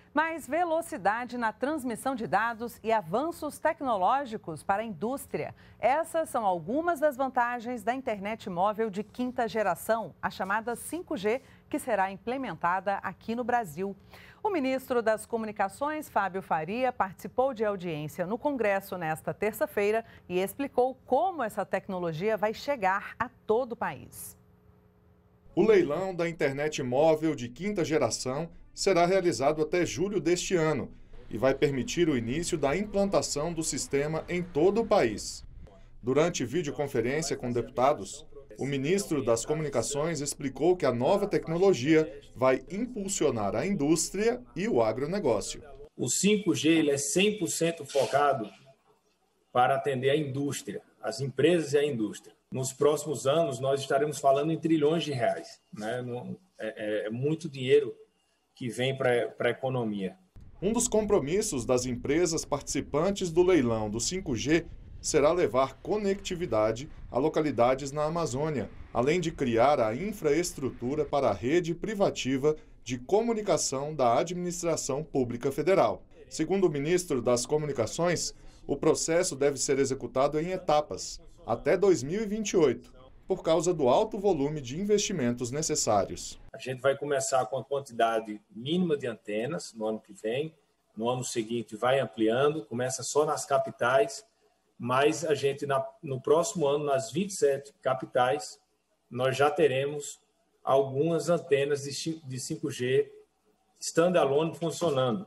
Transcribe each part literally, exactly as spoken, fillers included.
Mais velocidade na transmissão de dados e avanços tecnológicos para a indústria. Essas são algumas das vantagens da internet móvel de quinta geração, a chamada cinco G, que será implementada aqui no Brasil. O ministro das Comunicações, Fábio Faria, participou de audiência no Congresso nesta terça-feira e explicou como essa tecnologia vai chegar a todo o país. O leilão da internet móvel de quinta geração será realizado até julho deste ano e vai permitir o início da implantação do sistema em todo o país. Durante videoconferência com deputados, o ministro das Comunicações explicou que a nova tecnologia vai impulsionar a indústria e o agronegócio. O cinco G ele é cem por cento focado para atender a indústria, as empresas e a indústria. Nos próximos anos, nós estaremos falando em trilhões de reais, né? É, é muito dinheiro que vem para a economia. Um dos compromissos das empresas participantes do leilão do cinco G será levar conectividade a localidades na Amazônia, além de criar a infraestrutura para a rede privativa de comunicação da Administração Pública Federal. Segundo o ministro das Comunicações, o processo deve ser executado em etapas, até dois mil e vinte e oito, por causa do alto volume de investimentos necessários. A gente vai começar com a quantidade mínima de antenas no ano que vem, no ano seguinte vai ampliando, começa só nas capitais, mas a gente, na, no próximo ano, nas vinte e sete capitais, nós já teremos algumas antenas de, de cinco G standalone funcionando.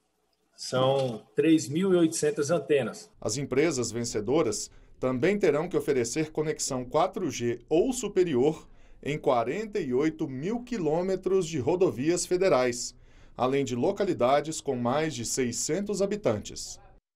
São três mil e oitocentas antenas. As empresas vencedoras também terão que oferecer conexão quatro G ou superior em quarenta e oito mil quilômetros de rodovias federais, além de localidades com mais de seiscentos habitantes.